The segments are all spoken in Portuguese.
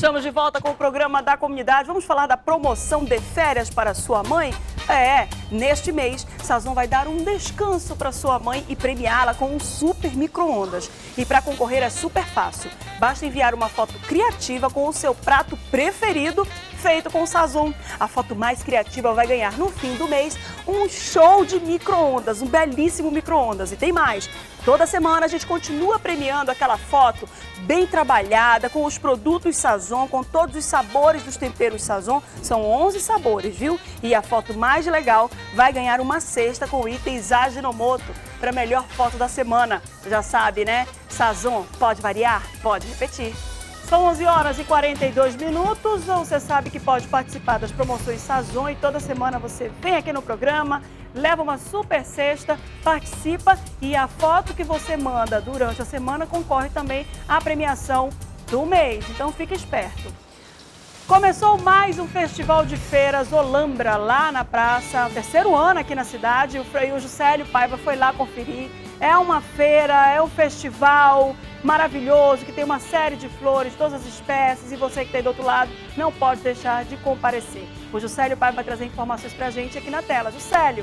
Estamos de volta com o programa da comunidade. Vamos falar da promoção de férias para sua mãe? Neste mês, Sazon vai dar um descanso para sua mãe e premiá-la com um super micro-ondas. E para concorrer é super fácil. Basta enviar uma foto criativa com o seu prato preferido feito com Sazon. A foto mais criativa vai ganhar no fim do mês um show de micro-ondas, um belíssimo micro-ondas. E tem mais. Toda semana a gente continua premiando aquela foto bem trabalhada, com os produtos Sazon, com todos os sabores dos temperos Sazon. São 11 sabores, viu? E a foto mais legal vai ganhar uma cesta com itens Ajinomoto para a melhor foto da semana. Já sabe, né? Sazon pode variar, pode repetir. São 11 horas e 42 minutos. Você sabe que pode participar das promoções Sazon e toda semana você vem aqui no programa, leva uma super cesta, participa e a foto que você manda durante a semana concorre também à premiação do mês. Então fique esperto. Começou mais um festival de feiras Olambra lá na praça, terceiro ano aqui na cidade. O Juscelio Paiva foi lá conferir. É uma feira, é um festival maravilhoso, que tem uma série de flores, todas as espécies, e você que está aí do outro lado não pode deixar de comparecer. O Juscelio Paiva vai trazer informações pra gente aqui na tela. Juscelio.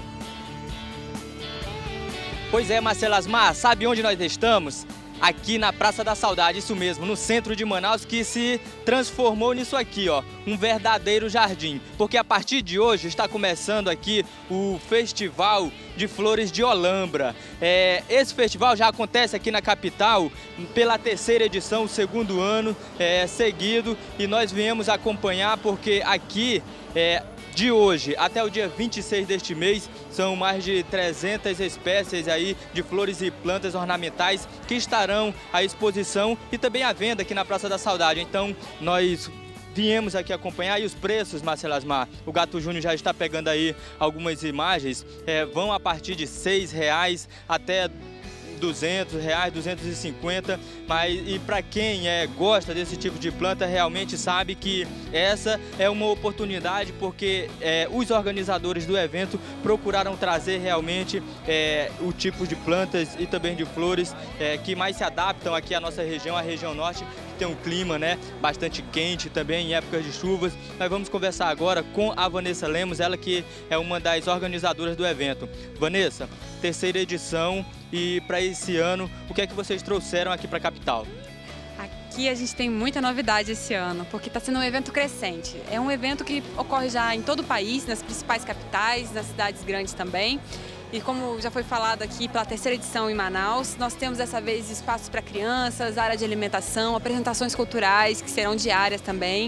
Pois é, Marcela Asmar, sabe onde nós estamos? Aqui na Praça da Saudade, isso mesmo, no centro de Manaus, que se transformou nisso aqui, ó, um verdadeiro jardim. Porque a partir de hoje está começando aqui o Festival de Flores de Olambra. Esse festival já acontece aqui na capital pela terceira edição, o segundo ano seguido, e nós viemos acompanhar porque aqui de hoje até o dia 26 deste mês, são mais de 300 espécies aí de flores e plantas ornamentais que estarão à exposição e também à venda aqui na Praça da Saudade. Então, nós viemos aqui acompanhar e os preços, Marcela Asmar, o Gato Júnior já está pegando aí algumas imagens, vão a partir de R$6 até R$200, R$250, e para quem gosta desse tipo de planta realmente sabe que essa é uma oportunidade, porque os organizadores do evento procuraram trazer realmente o tipo de plantas e também de flores que mais se adaptam aqui à nossa região, a região norte, que tem um clima bastante quente também em épocas de chuvas. Nós vamos conversar agora com a Vanessa Lemos, ela que é uma das organizadoras do evento. Vanessa, terceira edição, e para esse ano, o que é que vocês trouxeram aqui para a capital? Aqui a gente tem muita novidade esse ano, porque está sendo um evento crescente. É um evento que ocorre já em todo o país, nas principais capitais, nas cidades grandes também. E como já foi falado aqui pela terceira edição em Manaus, nós temos dessa vez espaços para crianças, área de alimentação, apresentações culturais que serão diárias também.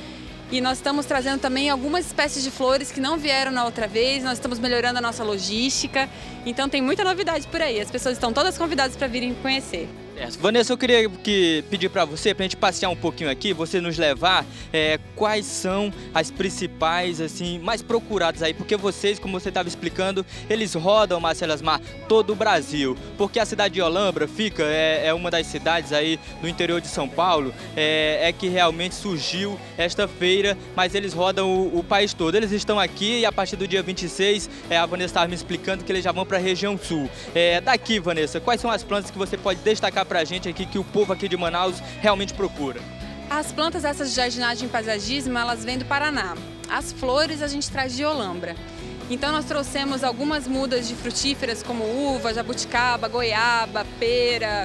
E nós estamos trazendo também algumas espécies de flores que não vieram na outra vez, nós estamos melhorando a nossa logística, então tem muita novidade por aí, as pessoas estão todas convidadas para virem conhecer. Vanessa, eu queria pedir para você, para a gente passear um pouquinho aqui, você nos levar quais são as principais, assim, mais procuradas aí, porque vocês, como você estava explicando, eles rodam, Marcela Asmar, todo o Brasil, porque a cidade de Olambra fica, é uma das cidades aí no interior de São Paulo, que realmente surgiu esta feira, mas eles rodam o país todo. Eles estão aqui e a partir do dia 26, a Vanessa estava me explicando que eles já vão para a região sul. Daqui, Vanessa, quais são as plantas que você pode destacar pra gente aqui, que o povo aqui de Manaus realmente procura? As plantas essas de jardinagem e paisagismo, elas vêm do Paraná. As flores a gente traz de Olambra. Então nós trouxemos algumas mudas de frutíferas como uva, jabuticaba, goiaba, pera,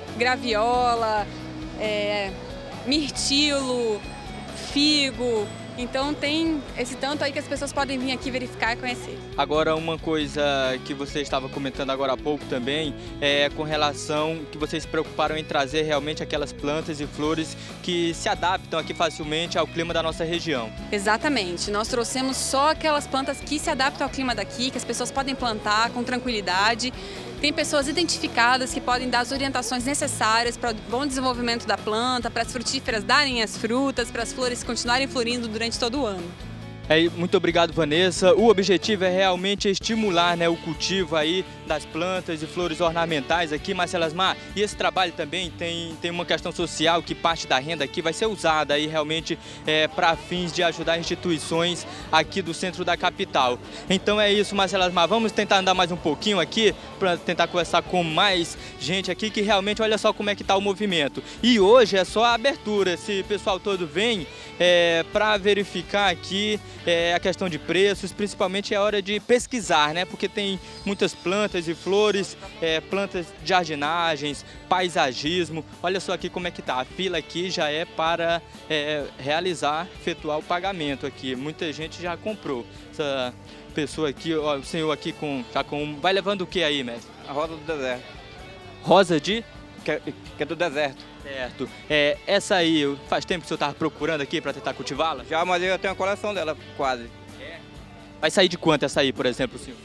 graviola, mirtilo, figo. Então tem esse tanto aí que as pessoas podem vir aqui verificar e conhecer. Agora, uma coisa que você estava comentando agora há pouco também, com relação que vocês se preocuparam em trazer realmente aquelas plantas e flores que se adaptam aqui facilmente ao clima da nossa região. Exatamente, nós trouxemos só aquelas plantas que se adaptam ao clima daqui, que as pessoas podem plantar com tranquilidade. Tem pessoas identificadas que podem dar as orientações necessárias para o bom desenvolvimento da planta, para as frutíferas darem as frutas, para as flores continuarem florindo durante todo o ano. Muito obrigado, Vanessa. O objetivo é realmente estimular, né, o cultivo aí das plantas e flores ornamentais aqui, Marcelo Asmar. E esse trabalho também tem uma questão social, que parte da renda aqui vai ser usada aí realmente para fins de ajudar instituições aqui do centro da capital. Então é isso, Marcelo Asmar. Vamos tentar andar mais um pouquinho aqui para tentar conversar com mais gente aqui, que realmente olha só como é que está o movimento. E hoje é só a abertura. Esse pessoal todo vem para verificar aqui a questão de preços, principalmente é hora de pesquisar, né? Porque tem muitas plantas e flores, plantas de jardinagens, paisagismo. Olha só aqui como é que tá. A fila aqui já é para efetuar o pagamento aqui. Muita gente já comprou. Essa pessoa aqui, ó, o senhor aqui vai levando o que aí, mestre? A rosa do deserto. Rosa de? Que é do deserto. Certo. Essa aí, faz tempo que o senhor estava procurando aqui para tentar cultivá-la? Já, mas eu tenho a coleção dela, quase. Vai sair de quanto essa aí, por exemplo, senhor?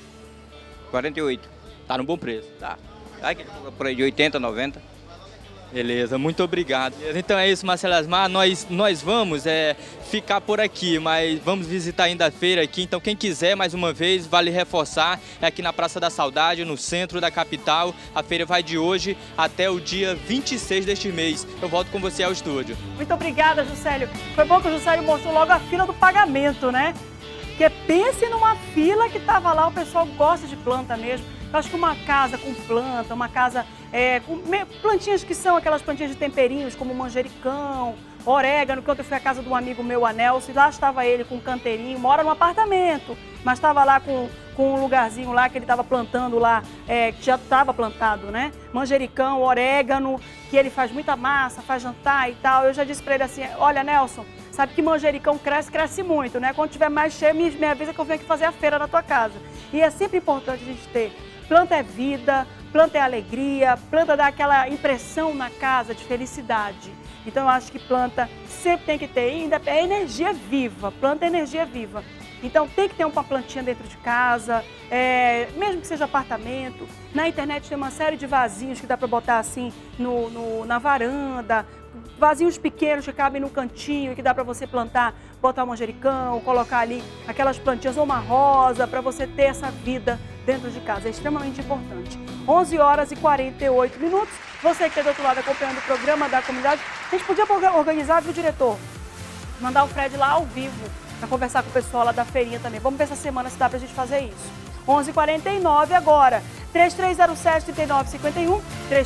48. Tá num bom preço. Tá. Por aí de 80, 90. Beleza, muito obrigado. Então é isso, Marcelo Asmar, nós vamos ficar por aqui, mas vamos visitar ainda a feira aqui, então quem quiser, mais uma vez, vale reforçar, é aqui na Praça da Saudade, no centro da capital. A feira vai de hoje até o dia 26 deste mês. Eu volto com você ao estúdio. Muito obrigada, Juscelio. Foi bom que o Juscelio mostrou logo a fila do pagamento, né? Porque pense numa fila que estava lá, o pessoal gosta de planta mesmo. Eu acho que uma casa com planta, uma casa com plantinhas que são aquelas plantinhas de temperinhos, como manjericão, orégano, que ontem eu fui à casa de um amigo meu, a Nelson, e lá estava ele com um canteirinho, mora num apartamento, mas estava lá com um lugarzinho lá que ele estava plantando lá, que já estava plantado, né? Manjericão, orégano, que ele faz muita massa, faz jantar e tal. Eu já disse para ele assim, olha, Nelson, sabe que manjericão cresce muito, né? Quando tiver mais cheio, me avisa que eu venho aqui fazer a feira na tua casa. E é sempre importante a gente ter. Planta é vida, planta é alegria, planta dá aquela impressão na casa de felicidade. Então eu acho que planta sempre tem que ter, ainda é energia viva, planta é energia viva. Então tem que ter uma plantinha dentro de casa, mesmo que seja apartamento. Na internet tem uma série de vasinhos que dá para botar assim na varanda, vasinhos pequenos que cabem no cantinho, que dá para você plantar, botar um manjericão, colocar ali aquelas plantinhas ou uma rosa, para você ter essa vida dentro de casa. É extremamente importante. 11 horas e 48 minutos. Você que está do outro lado acompanhando o programa da comunidade, a gente podia organizar, viu, diretor? Mandar o Fred lá ao vivo para conversar com o pessoal lá da feirinha também. Vamos ver essa semana se dá para a gente fazer isso. 11h49 agora. 3307-3951,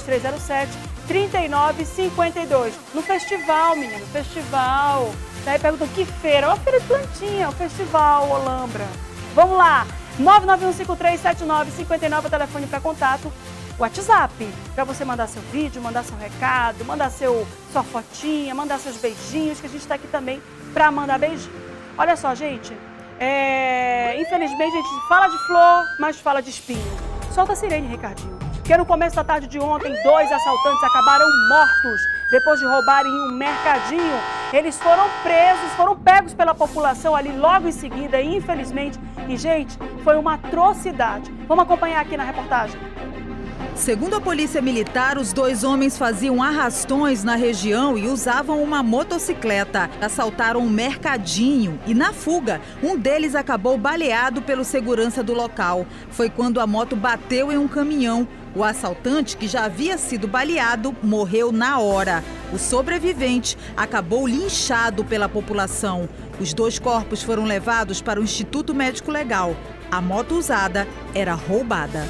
3307-3952. No festival, menino, festival. Daí perguntam que feira? É uma feira de plantinha, o festival Olambra. Vamos lá. 991537959, o telefone para contato. WhatsApp, para você mandar seu vídeo, mandar seu recado, mandar sua fotinha, mandar seus beijinhos, que a gente está aqui também para mandar beijinho. Olha só, gente, infelizmente a gente fala de flor, mas fala de espinho. Solta a sirene, Ricardinho. Porque no começo da tarde de ontem, 2 assaltantes acabaram mortos depois de roubarem um mercadinho. Eles foram presos, foram pegos pela população ali logo em seguida, infelizmente. E, gente, foi uma atrocidade. Vamos acompanhar aqui na reportagem. Segundo a Polícia Militar, os 2 homens faziam arrastões na região e usavam uma motocicleta. Assaltaram um mercadinho e, na fuga, um deles acabou baleado pelo segurança do local. Foi quando a moto bateu em um caminhão. O assaltante, que já havia sido baleado, morreu na hora. O sobrevivente acabou linchado pela população. Os 2 corpos foram levados para o Instituto Médico Legal. A moto usada era roubada.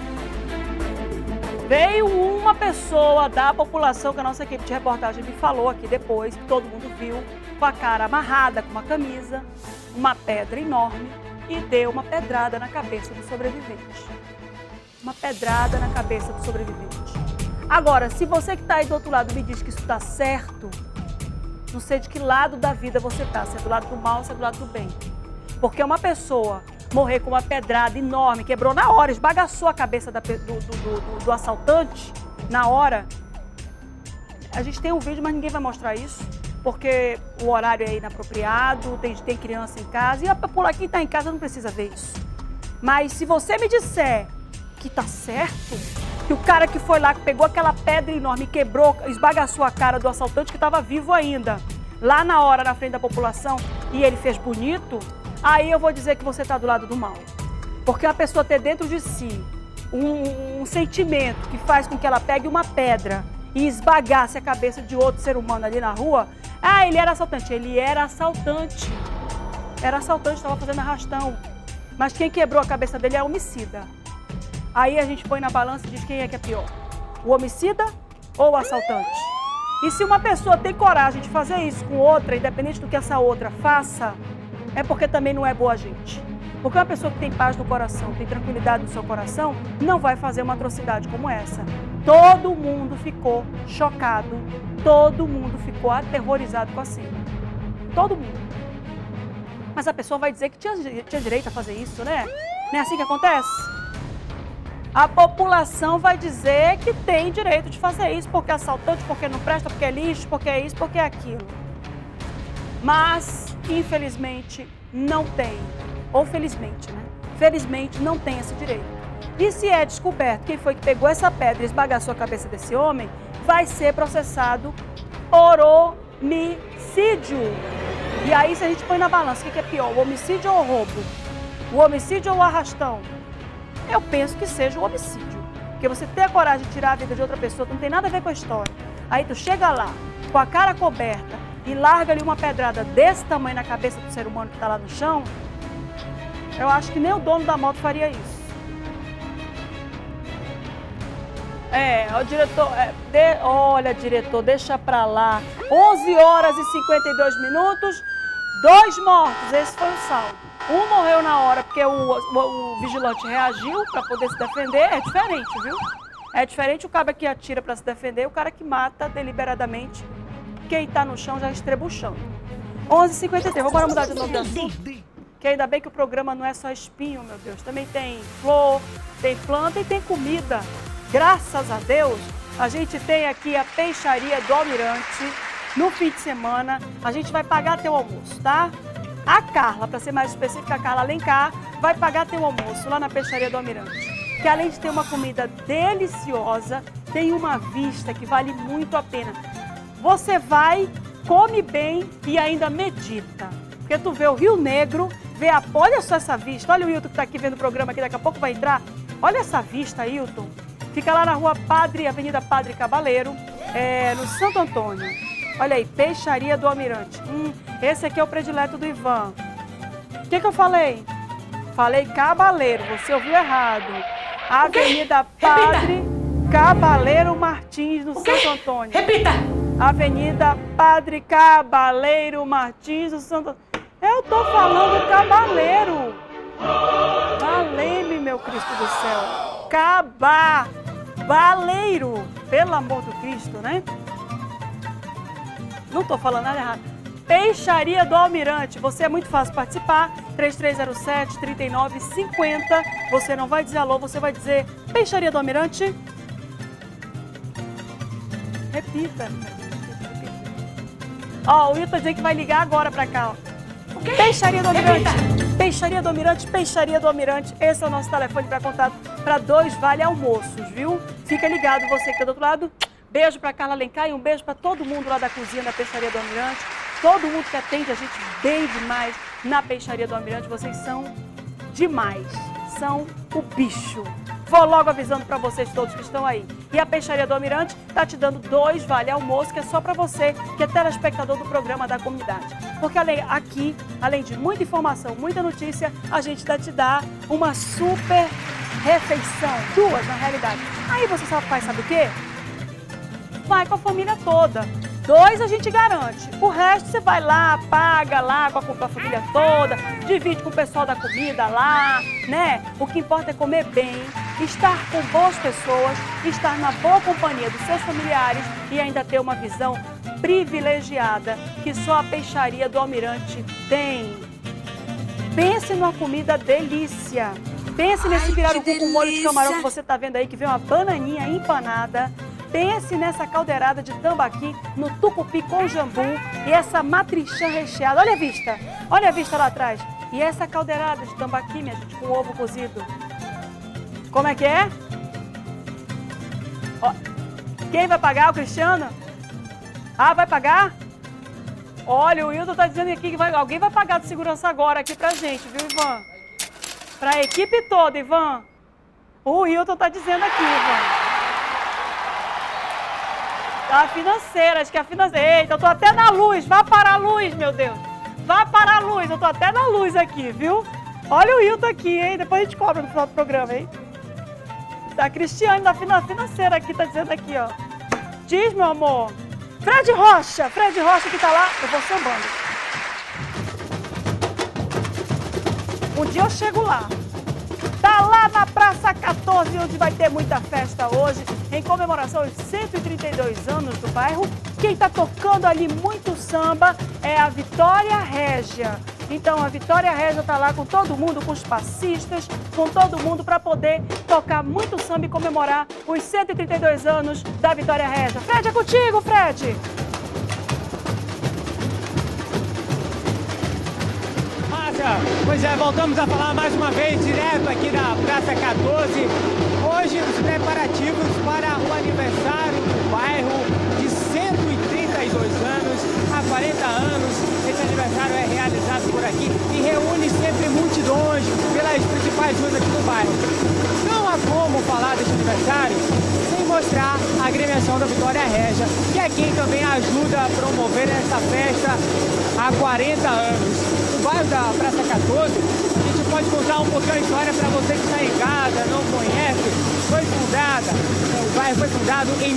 Veio uma pessoa da população, que a nossa equipe de reportagem me falou aqui depois, que todo mundo viu, com a cara amarrada, com uma camisa, uma pedra enorme, e deu uma pedrada na cabeça do sobrevivente. Uma pedrada na cabeça do sobrevivente. Agora, se você que está aí do outro lado me diz que isso está certo, não sei de que lado da vida você está, se é do lado do mal ou se é do lado do bem. Porque uma pessoa morrer com uma pedrada enorme, quebrou na hora, esbagaçou a cabeça do assaltante na hora. A gente tem um vídeo, mas ninguém vai mostrar isso, porque o horário é inapropriado, tem criança em casa, e por aqui está em casa não precisa ver isso. Mas se você me disser que tá certo, que o cara que foi lá, que pegou aquela pedra enorme, quebrou, esbagaçou a cara do assaltante que estava vivo ainda, lá na hora, na frente da população, e ele fez bonito, aí eu vou dizer que você está do lado do mal. Porque a pessoa ter dentro de si um sentimento que faz com que ela pegue uma pedra e esbagasse a cabeça de outro ser humano ali na rua. Ah, ele era assaltante. Ele era assaltante. Era assaltante, estava fazendo arrastão. Mas quem quebrou a cabeça dele é homicida. Aí a gente põe na balança e diz quem é que é pior. O homicida ou o assaltante? E se uma pessoa tem coragem de fazer isso com outra, independente do que essa outra faça, é porque também não é boa gente. Porque uma pessoa que tem paz no coração, tem tranquilidade no seu coração, não vai fazer uma atrocidade como essa. Todo mundo ficou chocado, todo mundo ficou aterrorizado com a cena. Todo mundo. Mas a pessoa vai dizer que tinha direito a fazer isso, né? Não é assim que acontece? A população vai dizer que tem direito de fazer isso, porque é assaltante, porque não presta, porque é lixo, porque é isso, porque é aquilo. Mas, infelizmente, não tem. Ou felizmente, né? Felizmente não tem esse direito. E se é descoberto quem foi que pegou essa pedra e esbagaçou a cabeça desse homem, vai ser processado por homicídio. E aí, se a gente põe na balança, o que é pior, o homicídio ou o roubo? O homicídio ou o arrastão? Eu penso que seja o homicídio. Porque você ter a coragem de tirar a vida de outra pessoa, que não tem nada a ver com a história. Aí tu chega lá, com a cara coberta, e larga ali uma pedrada desse tamanho na cabeça do ser humano que está lá no chão, eu acho que nem o dono da moto faria isso. O diretor, olha, diretor, deixa pra lá. 11 horas e 52 minutos, 2 mortos, esse foi o saldo. Um morreu na hora porque o vigilante reagiu para poder se defender, é diferente, viu? É diferente o cara que atira para se defender, o cara que mata deliberadamente quem tá no chão já estrebuchando. 11h53, vamos agora mudar de novo de assunto. Que ainda bem que o programa não é só espinho, meu Deus. Também tem flor, tem planta e tem comida. Graças a Deus, a gente tem aqui a Peixaria do Almirante. No fim de semana, a gente vai pagar teu almoço, tá? A Carla, para ser mais específica, a Carla Alencar, vai pagar teu almoço lá na Peixaria do Almirante. Que além de ter uma comida deliciosa, tem uma vista que vale muito a pena. Você vai, come bem e ainda medita. Porque tu vê o Rio Negro, olha só essa vista. Olha o Hilton que está aqui vendo o programa, aqui daqui a pouco vai entrar. Olha essa vista, Hilton. Fica lá na rua Avenida Padre Cabaleiro, no Santo Antônio. Olha aí, Peixaria do Almirante. Esse aqui é o predileto do Ivan. O que eu falei? Falei Cabaleiro, você ouviu errado. Avenida Padre Cabaleiro Martins, no Santo Antônio. Repita! Avenida Padre Cabaleiro Martins, no Santo Antônio. Eu tô falando Cabaleiro. Valei-me, meu Cristo do céu. Cabaleiro. Pelo amor do Cristo, né? Não tô falando nada errado. Peixaria do Almirante. Você é muito fácil participar. 3307-3950. Você não vai dizer alô, você vai dizer Peixaria do Almirante. Repita. Ó, o Wilton dizendo que vai ligar agora pra cá, ó. Peixaria do Almirante. Peixaria do Almirante, Peixaria do Almirante. Esse é o nosso telefone para contato para 2 vale almoços, viu? Fica ligado, você que está do outro lado. Beijo para Carla Alencar e um beijo para todo mundo lá da cozinha da Peixaria do Almirante. Todo mundo que atende a gente bem demais na Peixaria do Almirante. Vocês são demais. São o bicho. Vou logo avisando para vocês todos que estão aí. E a Peixaria do Almirante está te dando 2 vale almoço, que é só para você que é telespectador do programa da comunidade. Porque aqui, além de muita informação, muita notícia, a gente te dá uma super refeição. 2, na realidade. Aí você faz, sabe o quê? Vai com a família toda. 2 a gente garante. O resto você vai lá, paga lá com a família toda, divide com o pessoal da comida lá, né? O que importa é comer bem, estar com boas pessoas, estar na boa companhia dos seus familiares e ainda ter uma visão privilegiada que só a Peixaria do Almirante tem. Pense numa comida delícia. Pense nesse pirarucu com molho de camarão que você está vendo aí, que vem uma bananinha empanada. Pense nessa caldeirada de tambaqui no tucupi com jambu e essa matrichã recheada. Olha a vista lá atrás. E essa caldeirada de tambaqui, minha gente, com ovo cozido. Como é que é? Ó, quem vai pagar? O Cristiano? Ah, vai pagar? Olha, o Wilton tá dizendo aqui que alguém vai pagar de segurança agora aqui pra gente, viu, Ivan? Pra equipe toda, Ivan. O Wilton tá dizendo aqui, Ivan. A financeira, acho que é a financeira. Eita, eu tô até na luz. Vai parar a luz, meu Deus. Vai parar a luz. Eu tô até na luz aqui, viu? Olha o Wilton aqui, hein? Depois a gente cobra no final do programa, hein? A Cristiane da financeira aqui tá dizendo aqui, ó. Diz, meu amor. Fred Rocha que tá lá. Eu vou sambando. Um dia eu chego lá. Tá lá na Praça 14, onde vai ter muita festa hoje, em comemoração aos 132 anos do bairro. Quem tá tocando ali muito samba é a Vitória Régia. Então a Vitória Régia tá lá com todo mundo, com os passistas, com todo mundo, para poder tocar muito samba e comemorar os 132 anos da Vitória Régia. Fred, é contigo, Fred! Pois é, voltamos a falar mais uma vez, direto aqui da Praça 14. Hoje, os preparativos para o aniversário do bairro de 132 anos, há 40 anos. Esse aniversário é realizado por aqui e reúne sempre multidões pelas principais ruas aqui do bairro. Não há como falar desse aniversário sem mostrar a agremiação da Vitória Régia, que é quem também ajuda a promover essa festa há 40 anos. O bairro da Praça 14, a gente pode contar um pouquinho a história para você que está em casa, não conhece. O bairro foi fundado em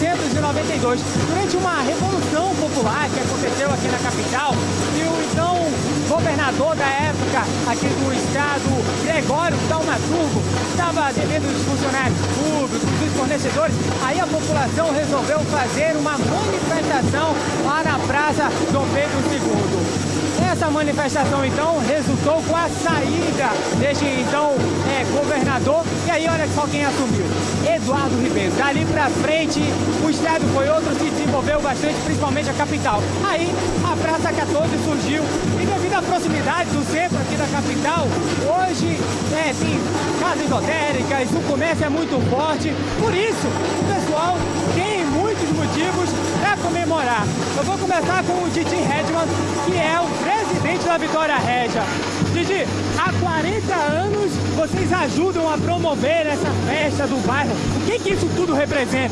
1892, durante uma revolução popular que aconteceu aqui na capital, e o então governador da época aqui do estado, Gregório Thaumaturgo, estava devendo os funcionários públicos, os fornecedores. Aí a população resolveu fazer uma manifestação lá na Praça Dom Pedro II. Essa manifestação, então, resultou com a saída deste, então, governador. E aí, olha só quem assumiu. Eduardo Ribeiro. Dali pra frente, o estado foi outro, se desenvolveu bastante, principalmente a capital. Aí, a Praça 14 surgiu. E devido à proximidade do centro aqui da capital, hoje tem casas esotéricas, o comércio é muito forte. Por isso, o pessoal tem muitos motivos para comemorar. Eu vou começar com o Didi Redman, que é o presidente da Vitória Régia. Didi, há 40 anos vocês ajudam a promover essa festa do bairro. O que isso tudo representa?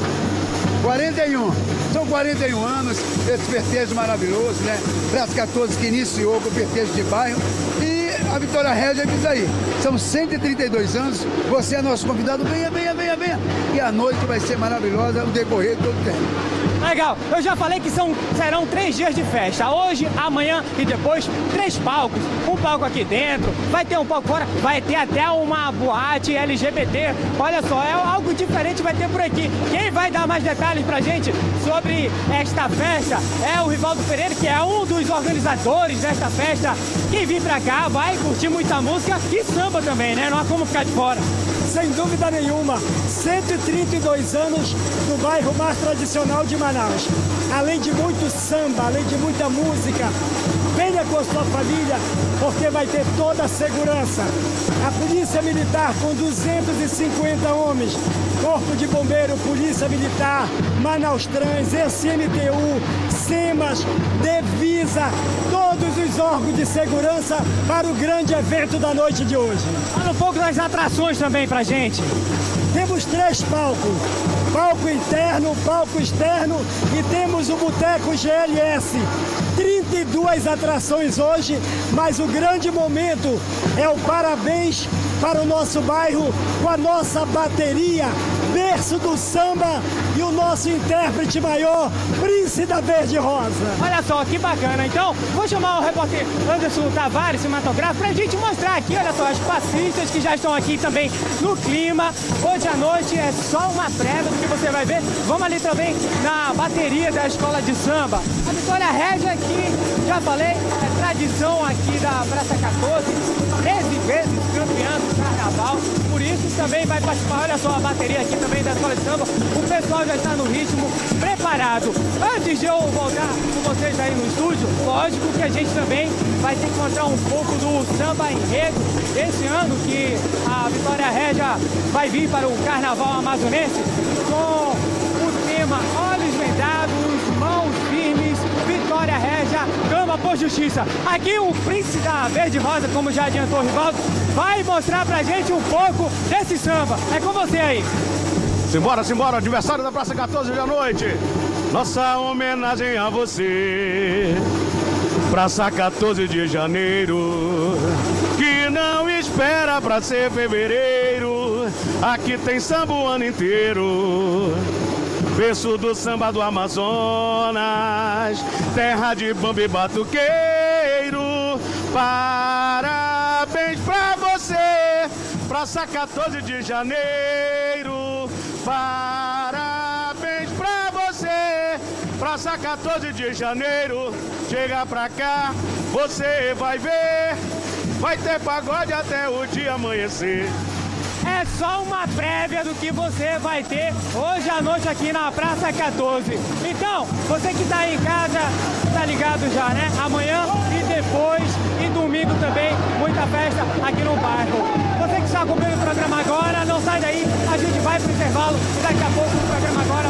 41. São 41 anos, esse festejo maravilhoso, né? Praça 14 que iniciou com o festejo de bairro. E a Vitória Régia é isso aí. São 132 anos. Você é nosso convidado. Venha, venha, venha, venha. E a noite vai ser maravilhosa no decorrer de todo o tempo. Legal, eu já falei que serão 3 dias de festa, hoje, amanhã e depois 3 palcos, um palco aqui dentro, vai ter um palco fora, vai ter até uma boate LGBT, olha só, é algo diferente vai ter por aqui. Quem vai dar mais detalhes pra gente sobre esta festa é o Rivaldo Pereira, que é um dos organizadores desta festa. Quem vir pra cá vai curtir muita música e samba também, né? Não há como ficar de fora. Sem dúvida nenhuma, 132 anos do bairro mais tradicional de Manaus. Além de muito samba, além de muita música, venha com a sua família, porque vai ter toda a segurança. A Polícia Militar com 250 homens, Corpo de Bombeiro, Polícia Militar, Manaus Trans, SMTU, SEMAS, Devisa, todos os órgãos de segurança para o grande evento da noite de hoje. Fala um pouco das atrações também pra gente. Temos 3 palcos, palco interno, palco externo e temos o Boteco GLS. 32 atrações hoje, mas o grande momento é o parabéns para o nosso bairro com a nossa bateria, berço do samba e o nosso intérprete maior, Príncipe da Verde Rosa. Olha só, que bacana. Então, vou chamar o repórter Anderson Tavares, cinematográfico, para a gente mostrar aqui, olha só, as passistas que já estão aqui também no clima. Hoje à noite é só uma prévia do que você vai ver. Vamos ali também na bateria da escola de samba. A Vitória Régia aqui, já falei, é tradição aqui da Praça 14, 13 vezes campeã do carnaval. Por isso também vai participar, olha só, a bateria aqui também da escola de samba. O pessoal já está no ritmo, preparado. Antes de eu voltar com vocês aí no estúdio, lógico que a gente também vai ter que mostrar um pouco do samba enredo desse ano, que a Vitória Régia vai vir para o Carnaval Amazonense com o tema Olhos Vendados, Mãos Firmes, Vitória Régia Justiça. Aqui o príncipe da Verde Rosa, como já adiantou o Rivaldo, vai mostrar pra gente um pouco desse samba. É com você aí. Simbora, simbora, aniversário da Praça 14 da noite. Nossa homenagem a você. Praça 14 de janeiro, que não espera pra ser fevereiro. Aqui tem samba o ano inteiro. Berço do samba do Amazonas, terra de bamba e batuqueiro. Parabéns pra você, Praça 14 de janeiro. Parabéns pra você, Praça 14 de janeiro. Chega pra cá, você vai ver, vai ter pagode até o dia amanhecer. É só uma prévia do que você vai ter hoje à noite aqui na Praça 14. Então, você que está aí em casa, tá ligado já, né? Amanhã e depois, e domingo também, muita festa aqui no bairro. Você que está acompanhando o programa agora, não sai daí, a gente vai pro intervalo e daqui a pouco o programa agora